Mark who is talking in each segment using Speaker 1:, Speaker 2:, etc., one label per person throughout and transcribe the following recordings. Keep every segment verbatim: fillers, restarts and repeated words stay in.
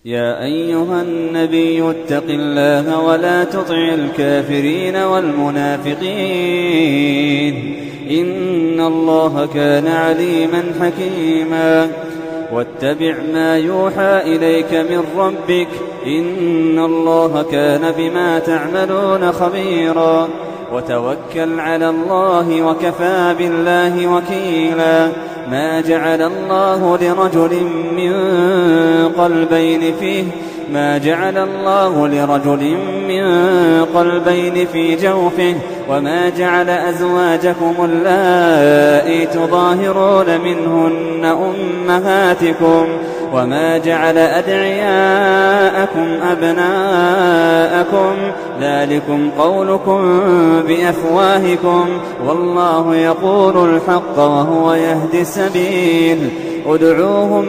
Speaker 1: يا أيها النبي اتق الله ولا تطع الكافرين والمنافقين إن الله كان عليما حكيما واتبع ما يوحى إليك من ربك إن الله كان بما تعملون خبيرا وتوكل على الله وكفى بالله وكيلا ما جعل الله لرجل من قلبين فيه ما جعل الله لرجل من قلبين في جوفه وما جعل أزواجكم اللائي تظاهرون منهن أمهاتكم وما جعل أدعياءكم أبناءكم ذلكم قولكم بأفواهكم والله يقول الحق وهو يهدي السبيل ادعوهم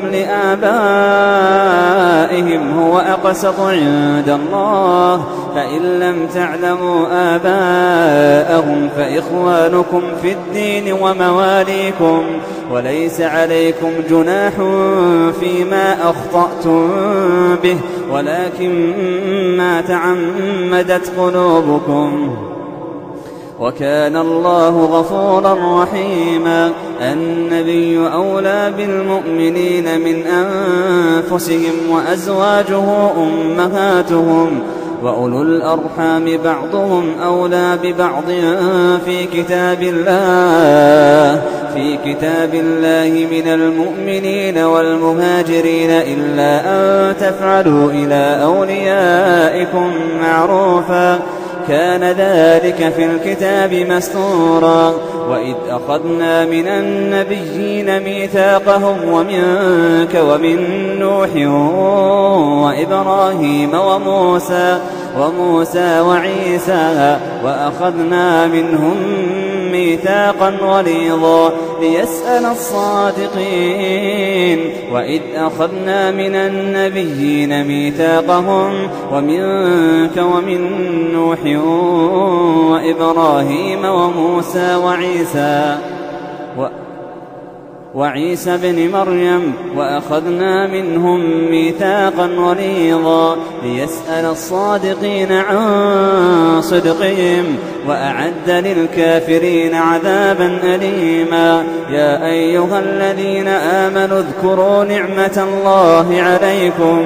Speaker 1: لآبائهم هو أقسط عند الله فإن لم تعلموا آباءهم فإخوانكم في الدين ومواليكم وليس عليكم جناح فيما أخطأتم به ولكن ما تعمدت قلوبكم وكان الله غفورا رحيما النبي أولى بالمؤمنين من أنفسهم وأزواجه أمهاتهم وأولو الأرحام بعضهم أولى ببعض في كتاب الله في كتاب الله من المؤمنين والمهاجرين إلا أن تفعلوا إلى أوليائكم معروفا كان ذلك في الكتاب مسطورا وإذ أخذنا من النبيين ميثاقهم ومنك ومن نوح وإبراهيم وموسى وموسى وعيسى وأخذنا منهم ميثاقا غليظا ليسأل الصادقين وإذ أخذنا من النبيين ميثاقهم ومنك ومن نوح وإبراهيم وموسى وعيسى و وعيسى بن مريم وأخذنا منهم ميثاقا غليظا ليسأل الصادقين عن صدقهم وأعد للكافرين عذابا أليما يا أيها الذين آمنوا اذكروا نعمة الله عليكم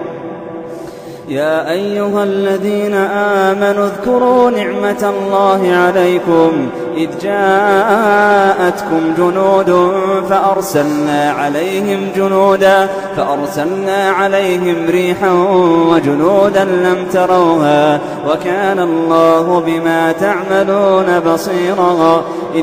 Speaker 1: يا أيها الذين آمنوا اذكروا نعمة الله عليكم إذ جاءتكم جنود فأرسلنا عليهم جنودا فأرسلنا عليهم ريحا وجنودا لم تروها وكان الله بما تعملون بصيرا إذ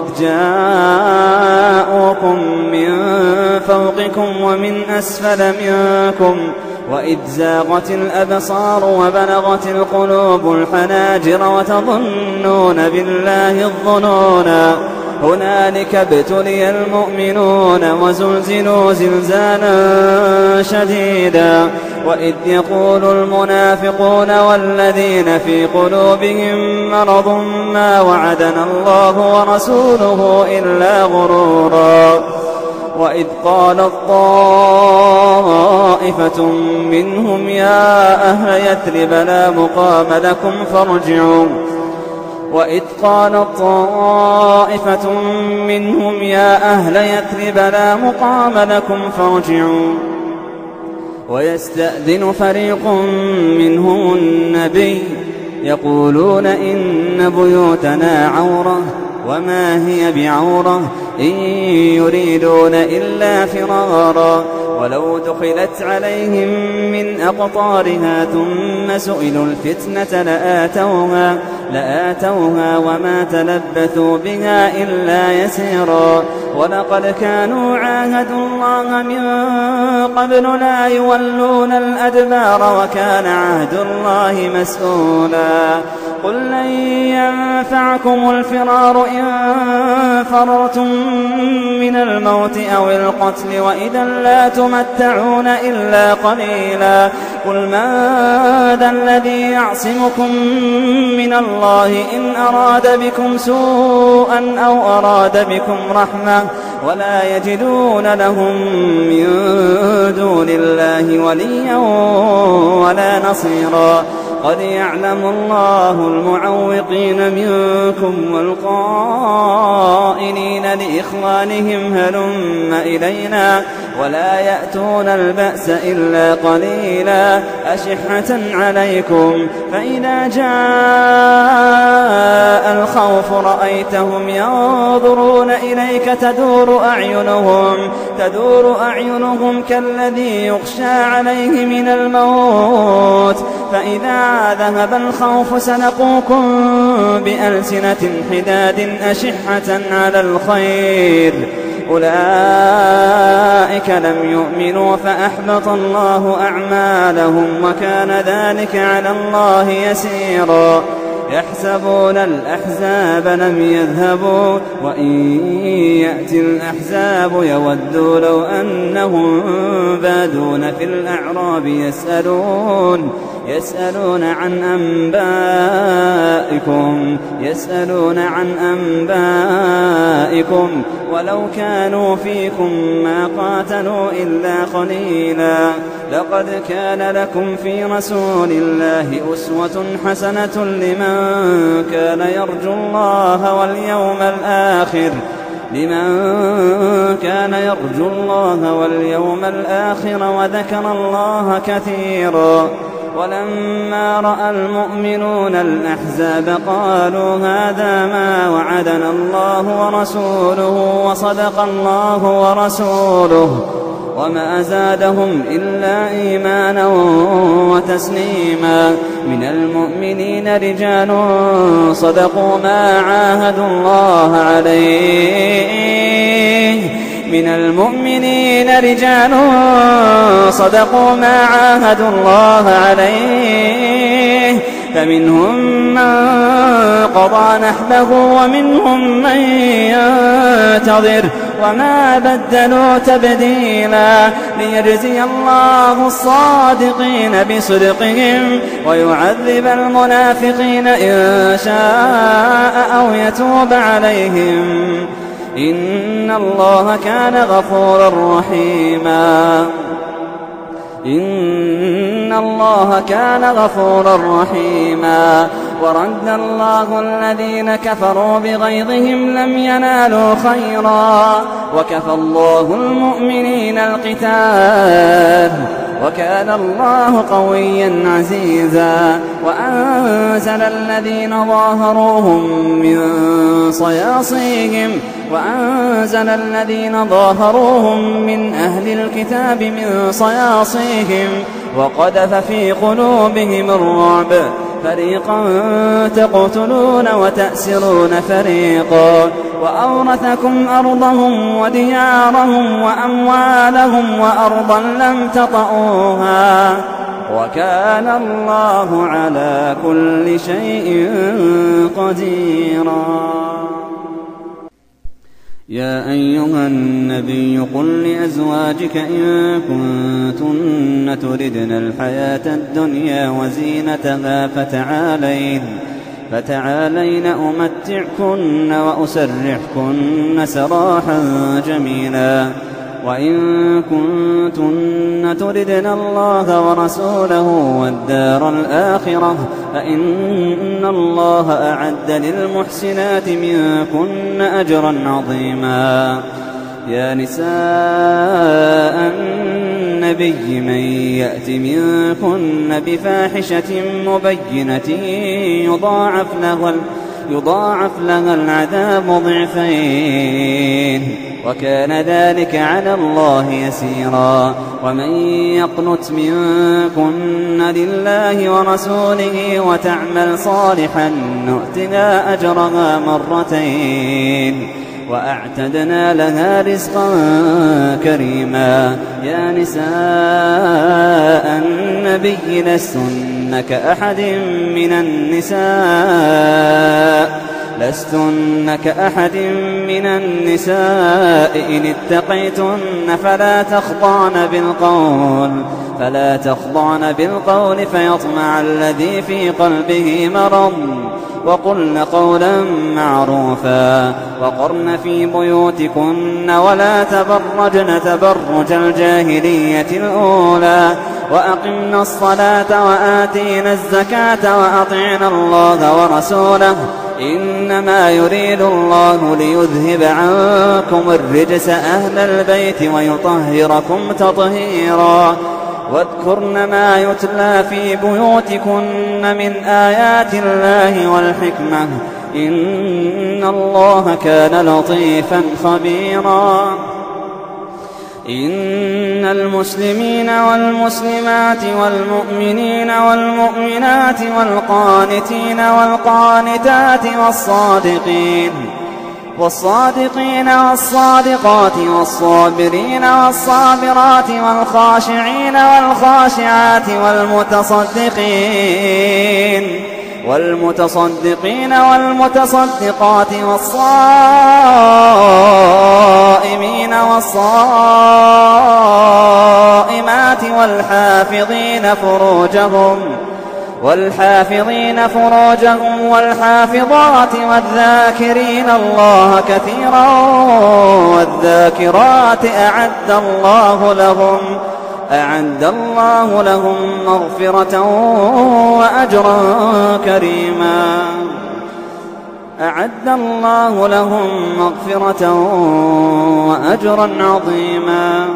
Speaker 1: جاءوكم من فوقكم ومن أسفل منكم وإذ زاغت الأبصار وبلغت القلوب الحناجر وتظنون بالله الظنونا هنالك ابتلي المؤمنون وزلزلوا زلزالا شديدا وإذ يقول المنافقون والذين في قلوبهم مرض ما وعدنا الله ورسوله إلا غرورا وإذ قالت طائفة منهم يا أهل يثرب لا مقام لكم فارجعوا وإذ قالت طائفة منهم يا أهل يثرب لا مقام لكم فارجعوا ويستأذن فريق منهم النبي يقولون إن بيوتنا عورة وما هي بعورة إن يريدون إلا فرارا ولو دخلت عليهم من أقطارها ثم سئلوا الفتنة لآتوها, لآتوها وما تلبثوا بها إلا يسيرا ولقد كانوا عاهدوا الله من قبل لا يولون الأدبار وكان عهد الله مسؤولا قل لن ينفعكم الفرار إن فررتم من الموت أو القتل وإذا لا تمتعون إلا قليلا قل من ذا الذي يعصمكم من الله إن أراد بكم سوءا أو أراد بكم رحمة ولا يجدون لهم من دون الله وليا ولا نصيرا قد يعلم الله المعوقين منكم والقائلين لإخوانهم هلم إلينا ولا يأتون البأس إلا قليلا أشحة عليكم فإذا جاء الخوف رأيتهم ينظرون إليك تدور أعينهم تدور أعينهم كالذي يغشى عليه من الموت فإذا ذهب الخوف سلقوكم بألسنة حداد أشحة على الخير أولئك لم يؤمنوا فأحبط الله أعمالهم وكان ذلك على الله يسيرا يحسبون الأحزاب لم يذهبوا وإن يأتي الأحزاب يودوا لو أنهم بادون في الأعراب يسألون يسألون عن أنبائكم يسألون عن أنبائكم ولو كانوا فيكم ما قاتلوا إلا قليلا لقد كان لكم في رسول الله أسوة حسنة لمن كان يرجو الله واليوم الآخر لمن كان يرجو الله واليوم الآخر وذكر الله كثيرا ولما رأى المؤمنون الأحزاب قالوا هذا ما وعدنا الله ورسوله وصدق الله ورسوله وما زادهم إلا إيمانا وتسليما من المؤمنين رجال صدقوا ما عاهدوا الله عليه من المؤمنين رجال صدقوا ما عاهدوا الله عليه فمنهم من قضى نحبه ومنهم من ينتظر وما بدلوا تبديلا ليجزي الله الصادقين بصدقهم ويعذب المنافقين إن شاء أو يتوب عليهم إن الله كان غفورا رحيما إن الله كان غفورا رحيما ورد الله الذين كفروا بغيظهم لم ينالوا خيرا وكفى الله المؤمنين القتال وكان الله قويا عزيزا وأنزل الذين ظاهروهم من صياصيهم وأنزل الذين ظاهروهم من أهل الكتاب من صياصيهم وقذف في قلوبهم الرعب فريقا تقتلون وتأسرون فريقا وأورثكم أرضهم وديارهم وأموالهم وأرضا لم تطئوها وكان الله على كل شيء قديرا يا أيها النبي قل لأزواجك إن كنتن تردن الحياة الدنيا وزينتها فتعالين فتعالين أمتعكن وأسرحكن سراحا جميلا وإن كنتن تردن الله ورسوله والدار الآخرة فإن الله أعد للمحسنات منكن أجرا عظيما يا نساء النبي من يأت منكن بفاحشة مبينة يضاعف لها يضاعف لها العذاب ضعفين وكان ذلك على الله يسيرا ومن يقنت منكن لله ورسوله وتعمل صالحا نؤتها أجرها مرتين وأعتدنا لها رزقا كريما يا نساء النبي لستن كأحد من النساء لستن كأحد من النساء إن اتقيتن فلا تخضعن بالقول فلا تخضعن بالقول فيطمع الذي في قلبه مرض وقلن قولا معروفا وقرن في بيوتكن ولا تبرجن تبرج الجاهلية الأولى وأقمنا الصلاة وآتينا الزكاة وأطعنا الله ورسوله إنما يريد الله ليذهب عنكم الرجس أهل البيت ويطهركم تطهيرا واذكرن ما يتلى في بيوتكن من آيات الله والحكمة إن الله كان لطيفا خبيرا إن المسلمين والمسلمات والمؤمنين والمؤمنات والقانتين والقانتات والصادقين والصادقين والصادقات والصابرين والصابرات والخاشعين والخاشعات والمتصدقين والمتصدقين والمتصدقات والصائمين والصائمات والحافظين فروجهم والحافظين فروجهم والحافظات والذاكرين الله كثيرا والذاكرات أعد الله لهم أعد الله لهم مغفرة وأجرا كريما أعد الله لهم مغفرة وأجرا عظيما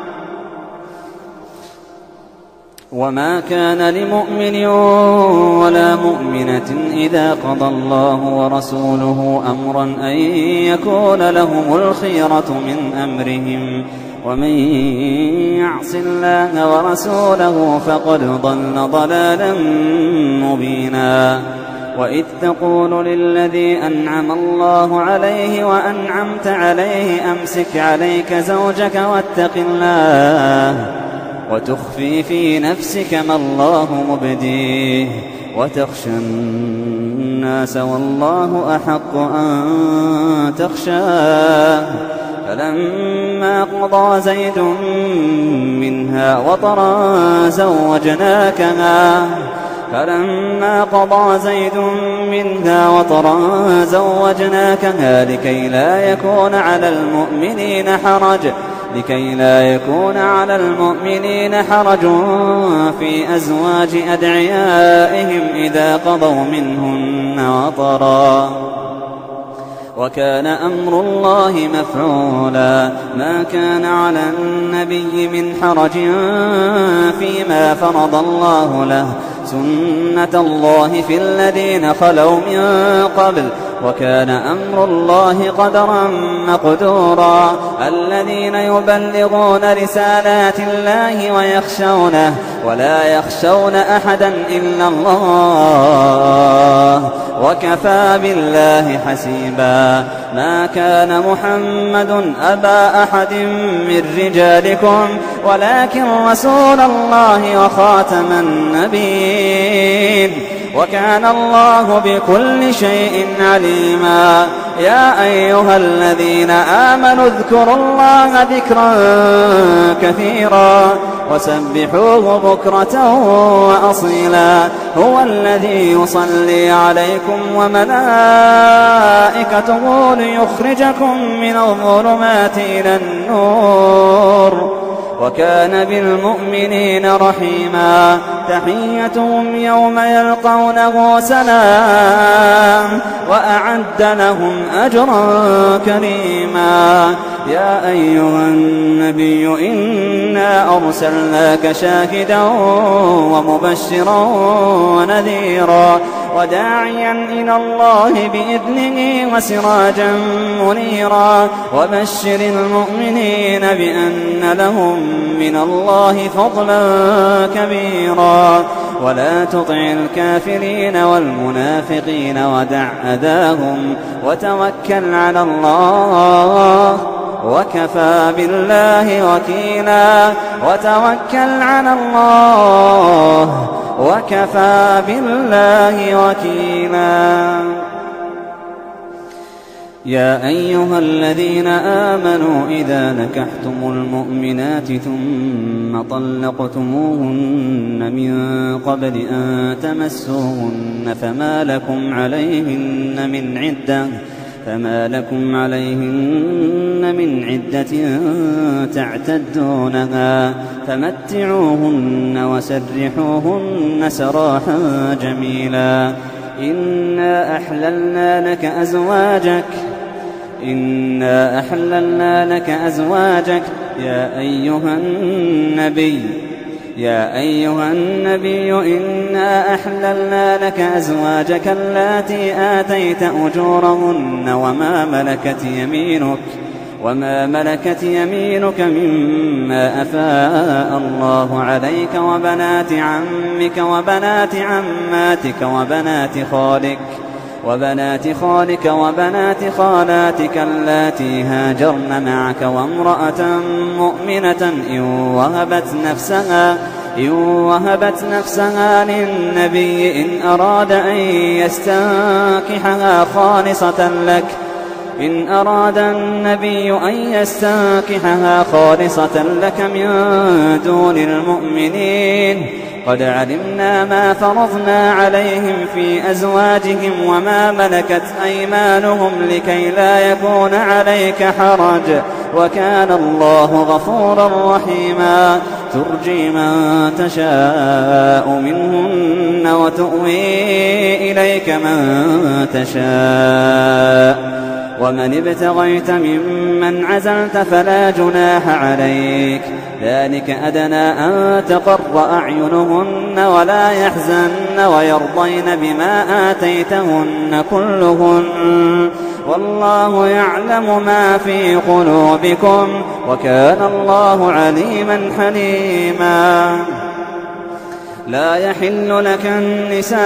Speaker 1: وما كان لمؤمن ولا مؤمنة إذا قضى الله ورسوله أمرا أن يكون لهم الخيرة من أمرهم ومن يعص الله ورسوله فقد ضل ضلالا مبينا وإذ تقول للذي أنعم الله عليه وأنعمت عليه أمسك عليك زوجك واتق الله وتخفي في نفسك ما الله مبديه وتخشى الناس والله أحق أن تخشاه فلما قضى زيد منها وطرا زوجناكها فلما قضى زيد منها وطرا زوجناكها لكي لا يكون على المؤمنين حرج لكي لا يكون على المؤمنين حرج في أزواج أدعيائهم إذا قضوا منهن وطرا وكان أمر الله مفعولا ما كان على النبي من حرج فيما فرض الله له سنة الله في الذين خلوا من قبل وكان أمر الله قدرا مقدورا الذين يبلغون رسالات الله ويخشونه ولا يخشون أحدا إلا الله وكفى بالله حسيبا ما كان محمد أبا أحد من رجالكم ولكن رسول الله وخاتم النبيين وكان الله بكل شيء عليما يا أيها الذين آمنوا اذكروا الله ذكرا كثيرا وسبحوه بكرة وأصيلا هو الذي يصلي عليكم وملائكته ليخرجكم من الظلمات إلى النور وكان بالمؤمنين رحيما تحيتهم يوم يلقونه سلام وأعد لهم أجرا كريما يا أيها النبي إنا أرسلناك شاهدا ومبشرا ونذيرا وداعيا إلى الله بإذنه وسراجا منيرا وبشر المؤمنين بأن لهم من الله فضلا كبيرا ولا تطع الكافرين والمنافقين ودع أذاهم وتوكل على الله وكفى بالله وكيلا وتوكل على الله وكفى بالله وكيلا يا أيها الذين آمنوا إذا نكحتم المؤمنات ثم طلقتموهن من قبل أن تمسوهن فما لكم عليهن من عدة فما لكم عليهن من عدة تعتدونها فمتعوهن وسرحوهن سراحا جميلا. إنا أحللنا لك أزواجك إنا أحللنا لك أزواجك يا أيها النبي يا أيها النبي إنا أحللنا لك أزواجك اللاتي آتيت أجورهن وما ملكت يمينك وما ملكت يمينك مما أفاء الله عليك وبنات عمك وبنات عماتك وبنات خالك وبنات خالك وبنات خالاتك اللاتي هاجرن معك وامرأة مؤمنة إن وهبت نفسها إن وهبت نفسها للنبي إن أراد أن يستنكحها خالصة لك إن أراد النبي أن يستنكحها خالصة لك من دون المؤمنين قد علمنا ما فرضنا عليهم في أزواجهم وما ملكت أيمانهم لكي لا يكون عليك حرج وكان الله غفورا رحيما. ترجي من تشاء منهن وتؤوي إليك من تشاء ومن ابتغيت ممن عزلت فلا جناح عليك ذلك أدنى أن تقر أعينهن ولا يحزن ويرضين بما آتيتهن كلهن والله يعلم ما في قلوبكم وكان الله عليما حليما. لا يحل لك النساء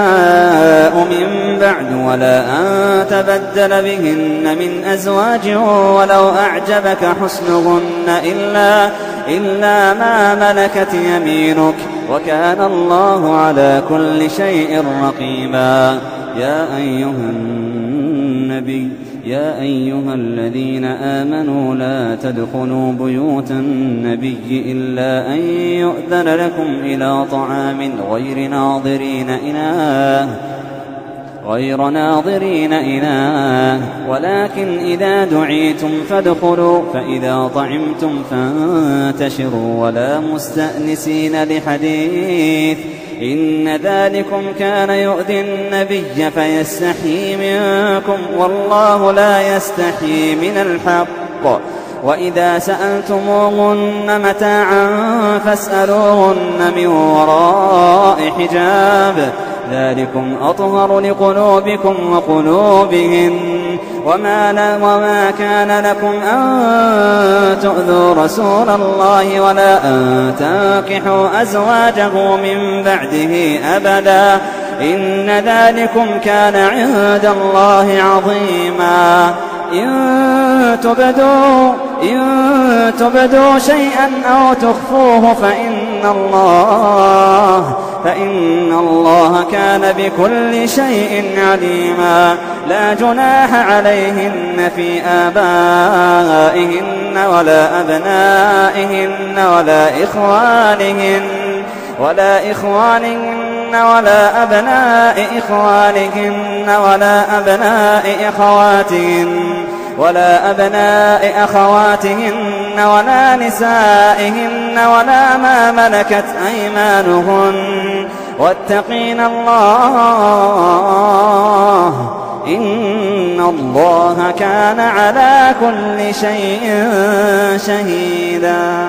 Speaker 1: من بعد ولا أن تبدل بهن من أزواج ولو أعجبك حسنهن إلا, إلا ما ملكت يمينك وكان الله على كل شيء رقيبا. يا أيها النبي يا أيها الذين آمنوا لا تدخلوا بيوت النبي إلا أن يؤذن لكم إلى طعام غير ناظرين إناه غير ناظرين إناه ولكن إذا دعيتم فادخلوا فإذا طعمتم فانتشروا ولا مستأنسين لحديث إن ذلكم كان يؤذي النبي فيستحيي منكم والله لا يستحيي من الحق. وإذا سألتموهن متاعا فاسألوهن من وراء حجاب ذلكم أطهر لقلوبكم وقلوبهن وما, وما كان لكم أن تؤذوا رسول الله ولا أن تنكحوا أزواجه من بعده أبدا إن ذلكم كان عند الله عظيما. إن تبدوا, إن تبدوا شيئا أو تخفوه فإن الله فإن الله كان بكل شيء عليما. لا جناح عليهن في آبائهن ولا أبنائهن ولا إخوانهن ولا إخوانهن ولا أبناء إخوانهن ولا أبناء أخواتهن ولا أبناء أخواتهن ولا نسائهن ولا ما ملكت أيمانهن واتقين الله إن الله كان على كل شيء شهيدا.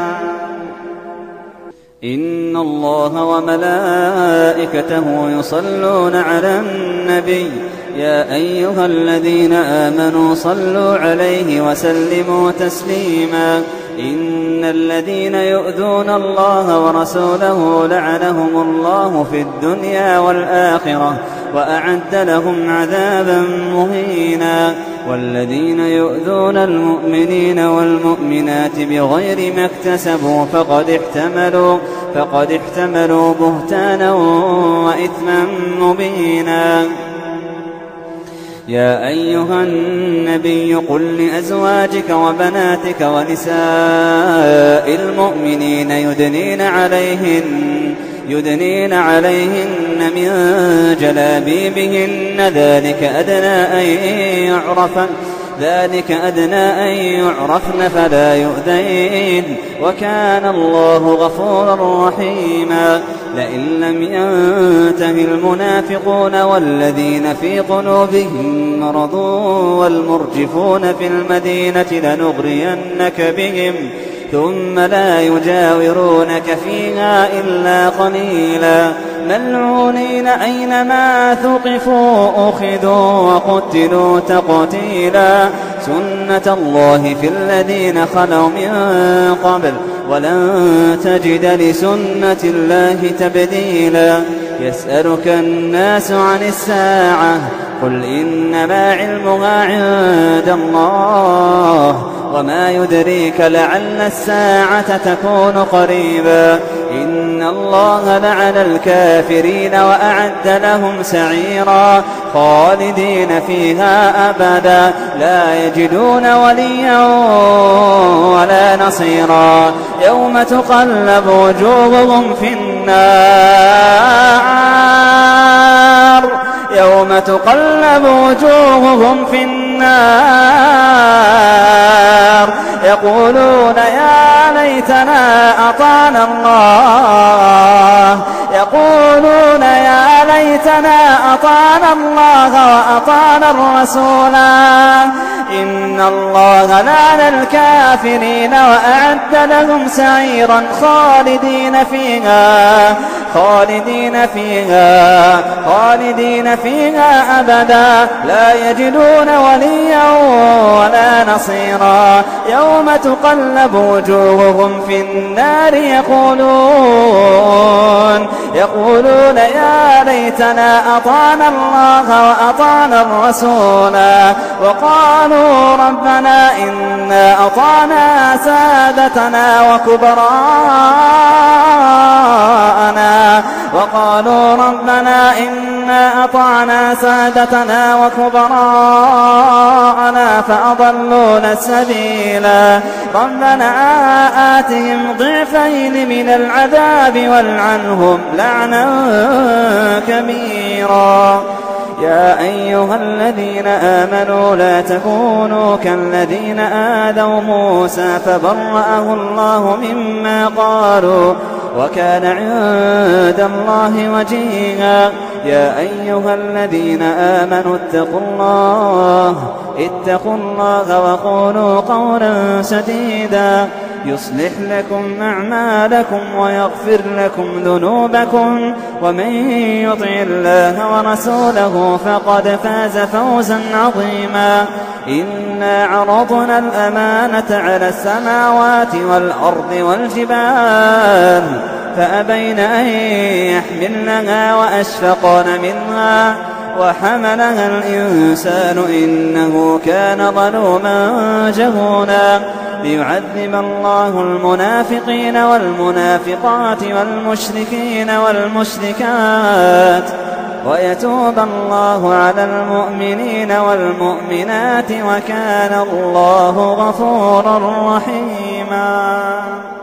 Speaker 1: إن الله وملائكته يصلون على النبي يا أيها الذين آمنوا صلوا عليه وسلموا تسليما. إن الذين يؤذون الله ورسوله لعنهم الله في الدنيا والآخرة وأعد لهم عذابا مهينا. والذين يؤذون المؤمنين والمؤمنات بغير ما اكتسبوا فقد احتملوا فقد احتملوا بهتانا وإثما مبينا. يا أيها النبي قل لأزواجك وبناتك ونساء المؤمنين يدنين عليهن يدنين عليهن من جلابيبهن ذلك أدنى أن يعرفن ذلك أدنى أن يعرفن فلا يؤذين وكان الله غفورا رحيما. لئن لم ينته المنافقون والذين في قلوبهم مرض والمرجفون في المدينة لنغرينك بهم ثم لا يجاورونك فيها إلا قليلا ملعونين أينما ثقفوا أخذوا وقتلوا تقتيلا سنة الله في الذين خلوا من قبل ولن تجد لسنة الله تبديلا. يسألك الناس عن الساعة قل إنما علمها عند الله وما يدريك لعل الساعة تكون قريبا. إن الله لعن الكافرين وأعد لهم سعيرا خالدين فيها أبدا لا يجدون وليا ولا نصيرا. يوم تقلب وجوههم في النار يوم تقلب وجوههم في النار يقولون يا ليتنا أطعنا الله يقولون يا ليتنا أطعنا الله وأطعنا الرسولا. إن الله لعن الكافرين وأعد لهم سعيرا خالدين فيها خالدين فيها خالدين فيها أبدا لا يجدون وليا ولا نصيرا. يوم تقلب وجوههم في النار يقولون يقولون يا ليتنا أطعنا الله وأطعنا الرسولا وقالوا ربنا إنا أطعنا سادتنا وكبراءنا وقالوا ربنا إنا أطعنا سادتنا وكبراءنا فأضلونا السبيلا. ربنا آتهم ضعفين من العذاب والعنهم لعنا كبيرا. يا أيها الذين آمنوا لا تكونوا كالذين آذوا موسى فبرأه الله مما قالوا وكان عند الله وجيها. يا أيها الذين آمنوا اتقوا الله اتقوا الله وقولوا قولا سديدا يصلح لكم أعمالكم ويغفر لكم ذنوبكم ومن يطع الله ورسوله فقد فاز فوزا عظيما. إنا عرضنا الأمانة على السماوات والأرض والجبال فأبين أن يحملنها وأشفقن منها وحملها الإنسان إنه كان ظلوما جهولا. ليعذب الله المنافقين والمنافقات والمشركين والمشركات ويتوب الله على المؤمنين والمؤمنات وكان الله غفورا رحيما.